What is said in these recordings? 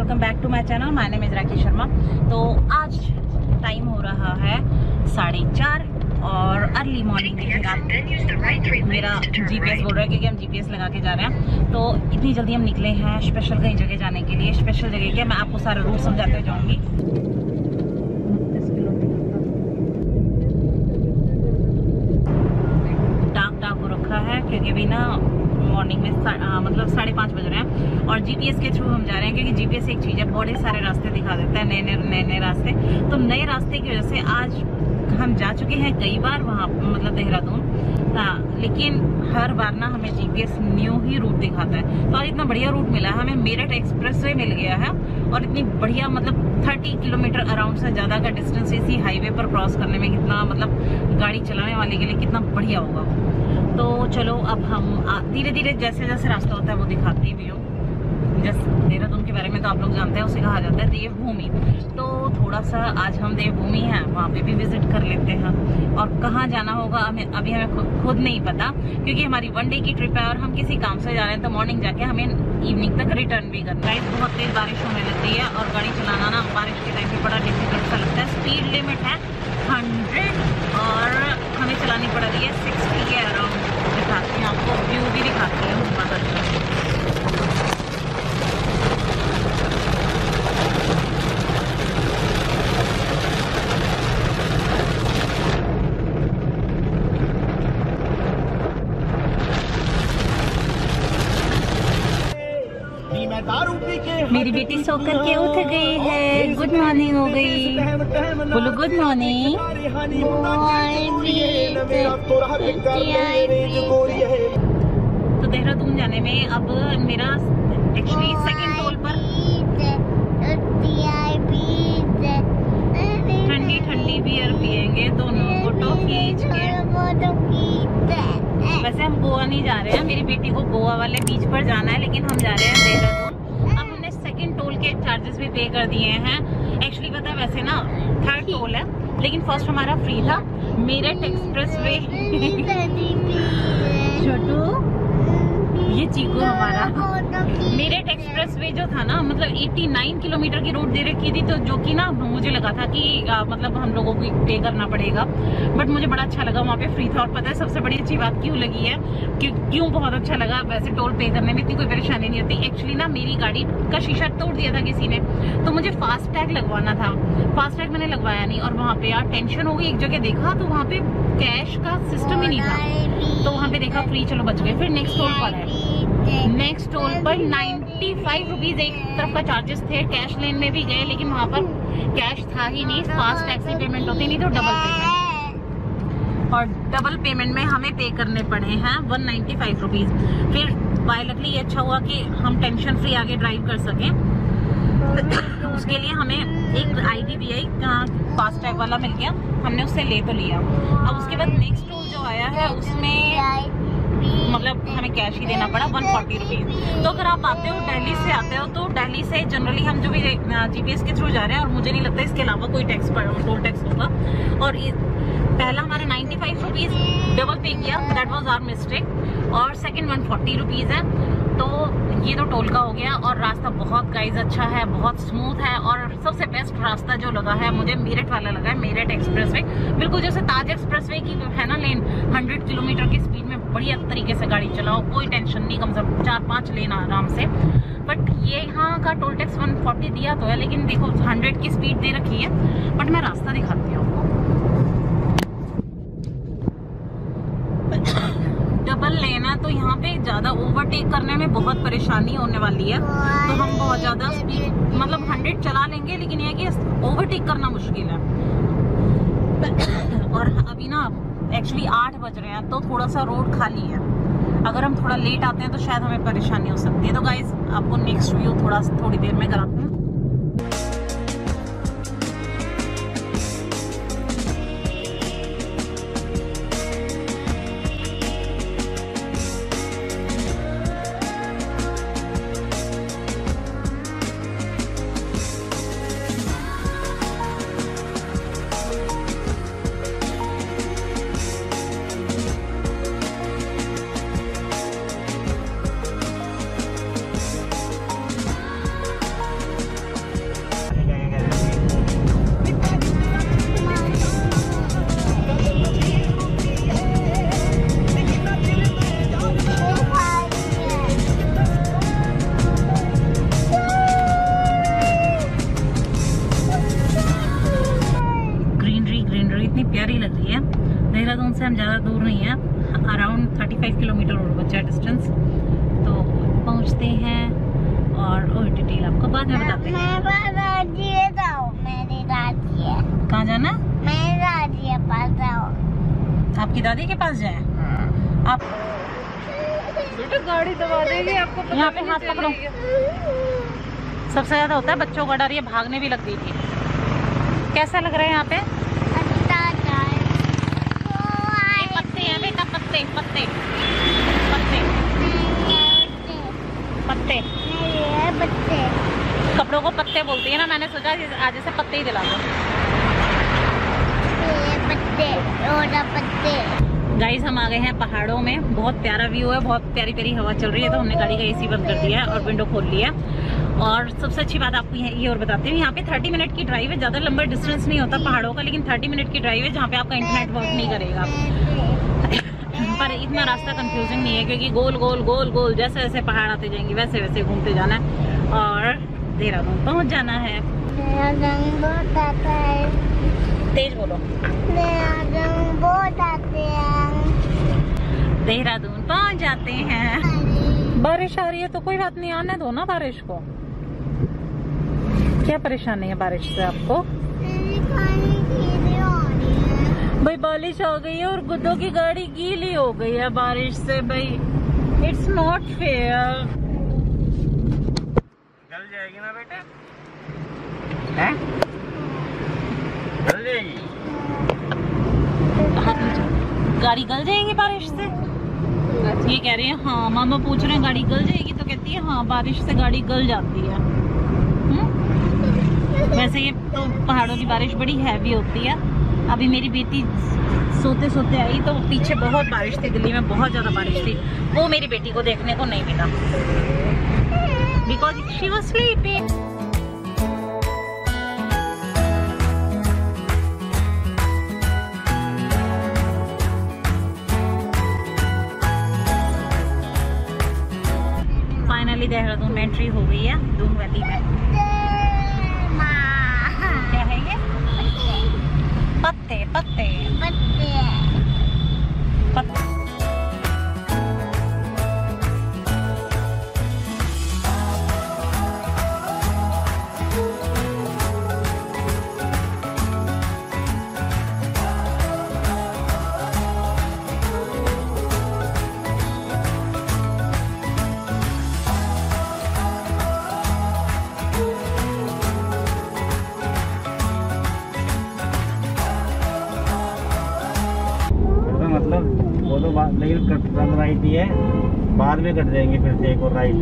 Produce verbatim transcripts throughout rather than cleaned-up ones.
Welcome back to my channel. My name is Rakhi Sharma. तो आज time हो रहा है साढ़े चार और अर्ली मॉर्निंग मेरा जीपीएस बोल रहा है क्योंकि हम जीपीएस लगा के जा रहे हैं। तो इतनी जल्दी हम निकले हैं स्पेशल कहीं जगह जाने के लिए। स्पेशल जगह क्या, मैं आपको सारा रूट समझाते जाऊँगी। डाक डाक हो रखा है क्योंकि अभी ना मॉर्निंग में आ, मतलब साढ़े पाँच बज रहे हैं और जीपीएस के थ्रू हम जा रहे हैं क्योंकि जीपीएस एक चीज़ है, बड़े सारे रास्ते दिखा देता है, नए नए नए नए रास्ते। तो नए रास्ते की वजह से आज हम जा चुके हैं कई बार वहाँ, मतलब देहरादून, हाँ, लेकिन हर बार ना हमें जीपीएस न्यू ही रूट दिखाता है। तो आज इतना बढ़िया रूट मिला है हमें, मेरठ एक्सप्रेसवे मिल गया है और इतनी बढ़िया, मतलब तीस किलोमीटर अराउंड से ज़्यादा का डिस्टेंस इसी हाईवे पर क्रॉस करने में कितना, मतलब गाड़ी चलाने वाले के लिए कितना बढ़िया होगा वो। तो चलो अब हम धीरे धीरे जैसे जैसे रास्ता होता है वो दिखाती भी हूँ। जैसे देहरादून के बारे में तो आप लोग जानते हैं, उसे कहा जाता है देवभूमि। तो थोड़ा सा आज हम देवभूमि हैं, वहाँ पे भी विजिट कर लेते हैं। और कहाँ जाना होगा हमें अभी हमें खुद, खुद नहीं पता क्योंकि हमारी वन डे की ट्रिप है और हम किसी काम से जा रहे हैं। तो मॉर्निंग जाके हमें इवनिंग तक रिटर्न भी करना है। बहुत तेज बारिश होने लग रही है और गाड़ी चलाना ना बारिश के टाइम पे बड़ा डिफिकल्ट सा लगता है। स्पीड लिमिट है हंड्रेड और हमें चलानी पड़ रही है सिक्सटी के अराउंड। दिखाती हूँ आपको, व्यू भी दिखाती हूँ बहुत अच्छा। मेरी बेटी सो करके उठ गई है। गुड मॉर्निंग हो गई, बोलो गुड मॉर्निंग। तो देहरादून जाने में अब मेरा एक्चुअली सेकंड टोल पर ठंडी ठंडी बियर पियेंगे दोनों फोटो खींच के। वैसे हम गोवा नहीं जा रहे हैं, मेरी बेटी को गोवा वाले बीच पर जाना है, लेकिन हम जा रहे हैं देहरादून। अब हमने सेकंड टोल के चार्जेस भी पे कर दिए हैं। एक्चुअली पता है वैसे ना थर्ड टोल है, लेकिन फर्स्ट हमारा फ्री था। मेरठ एक्सप्रेसवे छोटू ये चीकू हमारा मेरठ एक्सप्रेसवे जो था ना, मतलब नवासी किलोमीटर की रोड दे रखी थी। तो जो कि ना मुझे लगा था कि आ, मतलब हम लोगों को पे करना पड़ेगा, बट मुझे बड़ा अच्छा लगा, वहाँ पे फ्री था। और पता है सबसे बड़ी अच्छी बात क्यों लगी है, क्यों क्यों बहुत अच्छा लगा। वैसे टोल पे करने में इतनी कोई परेशानी नहीं होती। एक्चुअली ना मेरी गाड़ी का शीशा तोड़ दिया था किसी ने, तो मुझे फास्ट टैग लगवाना था। फास्ट टैग मैंने लगवाया नहीं और वहाँ पे यार टेंशन हो गई। एक जगह देखा तो वहाँ पे कैश का सिस्टम ही नहीं था, तो वहाँ पे देखा फ्री, चलो बच गए। फिर नेक्स्ट टोल पर है, नेक्स्ट टोल पर नाइन्टी फाइव रुपीज एक तरफ का चार्जेस थे। कैश लेन में भी गए लेकिन वहाँ पर कैश था ही नहीं, फास्ट टैक्सी पेमेंट होती नहीं तो डबल पेमेंट, और डबल पेमेंट में हमें पे करने पड़े हैं वन नाइन्टी फाइव रुपीज। फिर बाय लकली ये अच्छा हुआ कि हम टेंशन फ्री आगे ड्राइव कर सकें। उसके लिए हमें एक I D B I fast tag वाला मिल गया, हमने उससे ले तो लिया। अब उसके बाद नेक्स्ट टोल जो आया है उसमें मतलब हमें कैश ही देना पड़ा वन फोर्टी रुपीज। तो अगर आप आते हो दिल्ली से आते हो तो दिल्ली से जनरली हम जो भी जीपीएस के थ्रू जा रहे हैं, और मुझे नहीं लगता इसके अलावा कोई टैक्स टोल टैक्स होगा। और पहला हमारा ninety five rupees double pay किया, दैट वाज आवर मिस्टेक, और सेकंड वन फोर्टी रुपीज है। तो ये तो टोल का हो गया। और रास्ता बहुत गाइज अच्छा है, बहुत स्मूथ है। और सबसे बेस्ट रास्ता जो लगा है मुझे मेरठ वाला लगा है, मेरठ एक्सप्रेसवे। बिल्कुल जैसे ताज एक्सप्रेसवे की है ना लेन, हंड्रेड किलोमीटर की स्पीड में बढ़िया तरीके से गाड़ी चलाओ, कोई टेंशन नहीं, कम से कम चार पाँच लेन आराम से। बट ये यहाँ का टोल टैक्स वन फोर्टी दिया तो है, लेकिन देखो हंड्रेड की स्पीड दे रखी है। बट मैं रास्ता दिखाती हूँ आपको। डबल लेन है तो यहाँ पे ज्यादा ओवरटेक करने में बहुत परेशानी होने वाली है। तो हम बहुत ज्यादा स्पीड, मतलब हंड्रेड चला लेंगे, लेकिन यह कि ओवरटेक करना मुश्किल है। और अभी ना एक्चुअली आठ बज रहे हैं तो थोड़ा सा रोड खाली है। अगर हम थोड़ा लेट आते हैं तो शायद हमें परेशानी हो सकती है। तो गाइज आपको नेक्स्ट व्यू थोड़ा थोड़ी देर में कराते हैं। अराउंड पैंतीस किलोमीटर और बचा डिस्टेंस। तो पहुंचते हैं और और डिटेल आपको बाद में बताते हैं। कहाँ जाना? आपकी दादी के पास जाए? आप बेटा गाड़ी दबा देगी आपको, यहाँ पे हाथ पकड़ो। सबसे ज्यादा होता है बच्चों का डर, ये भागने भी लग गई थी। कैसा लग रहा है यहाँ पे? ये पत्ते हैं बेटा, पत्ते पत्ते पत्ते पत्ते कपड़ों को पत्ते बोलती है ना, मैंने सोचा आज से पत्ते ही दिला दो। गाइस हम आ गए हैं पहाड़ों में, बहुत प्यारा व्यू है, बहुत प्यारी प्यारी हवा चल रही है। तो हमने गाड़ी का एसी बंद कर दिया है और विंडो खोल लिया। और सबसे अच्छी बात आपको ये और बताती हूँ, यहाँ पे तीस मिनट की ड्राइव है, ज्यादा लंबा डिस्टेंस नहीं होता पहाड़ों का, लेकिन तीस मिनट की ड्राइव है जहाँ पे आपका इंटरनेट वर्क नहीं करेगा। पर इतना रास्ता कंफ्यूजिंग नहीं है, क्योंकि गोल गोल गोल गोल जैसे जैसे पहाड़ आते जाएंगे वैसे वैसे घूमते जाना है और देहरादून पहुँच जाना है। तेज बोलो। देहरादून पहुंच जाते हैं। बारिश आ रही है तो कोई बात नहीं, आने दो ना बारिश को। क्या परेशानी है बारिश से आपको? भाई बारिश आ गई है और गुड्डो की गाड़ी गीली हो गई है बारिश से। भाई इट्स नॉट फेयर। गल जाएगी ना बेटा? हैं? गल जाएगी? गाड़ी गल जाएगी बारिश से? ये कह रही है हाँ। मामा पूछ रहे हैं गाड़ी गल जाएगी, तो कहती है हाँ बारिश से गाड़ी गल जाती है। हुँ? वैसे ये तो पहाड़ों की बारिश बड़ी हैवी होती है। अभी मेरी बेटी सोते सोते आई तो पीछे बहुत बारिश थी, दिल्ली में बहुत ज्यादा बारिश थी, वो मेरी बेटी को देखने को नहीं मिला because she was sleeping. Finally Dehradun में एंट्री हो गई है, दून वैली में। क्या है ये? पत्ते पत्ते पत्ते। वो तो बात, लेकिन कट राइट ही है, बाद में कट जाएंगे फिर से एक और राइट।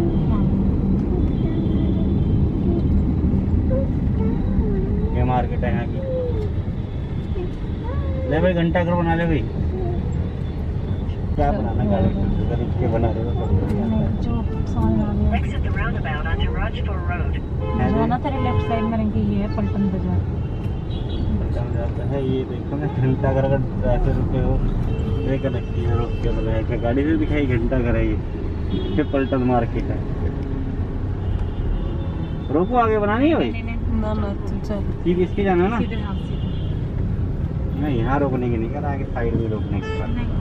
ये मार्केट है यहाँ की। ले भाई घंटा घर बना ले भाई। क्या बनाना गाड़ी गरीब के बना रहे हो? जो ना तेरे लेफ्ट साइड में रहेंगे ये है पलटन बाजार। पलटन जाता है ये, देखो ना घंटा घर अगर ऐसे रुके हो एक लगती है रोक के बोले गाड़ी से दिखाई घंटा घर है ये। फिर पलटन मार्केट है। रोको आगे बनानी है भाई? ना ना चल सीधे इसके जाना है ना? सीधे हाथ सीधे। नहीं यहाँ रोकने की नहीं कर, आगे साइड में रोकने के बाद।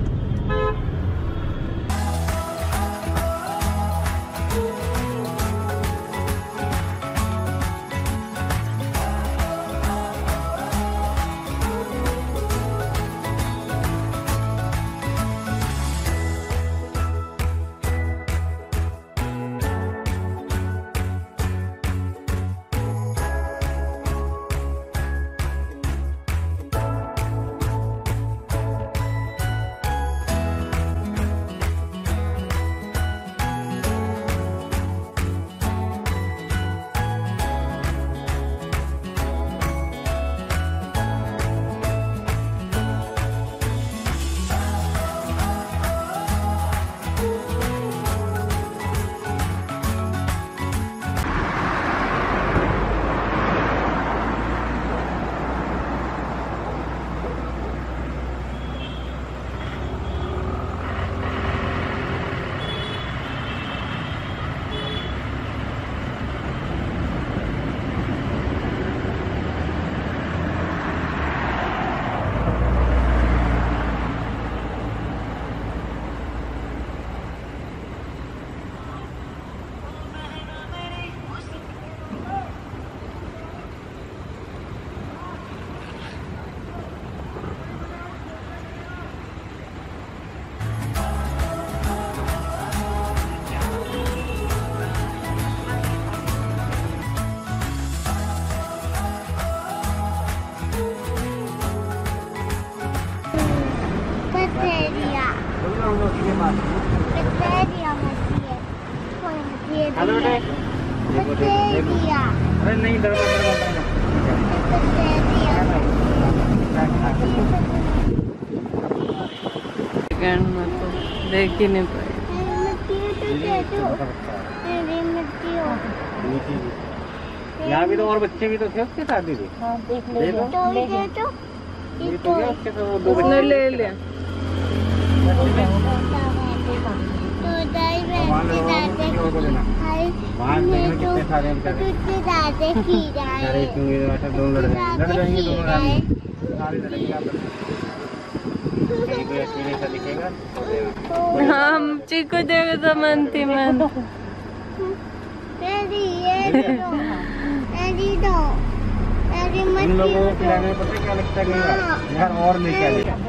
हम लोग के पास। हेलो बेटे, देखो देखो देखो, अरे नहीं डरना डरना में तो देख ही नहीं पाए। यहाँ भी तो और बच्चे भी तो थे उसके साथ भी। हाँ, देख ले लो। ये तो क्या उसके तो दो उसने बच्चे ले लिया। वहाँ देखना कितने सारे हम कर रहे हैं। अरे क्यों ये ऐसा दोनों लड़ जाएंगे लड़ जाएंगे दोनों सारे लड़ेंगे आप कहीं कोई अकेले सा दिखेगा हम चीकू देवे तो मनती मन इन लोगों को खिलाने में पता है क्या लगता है यार और लेके आ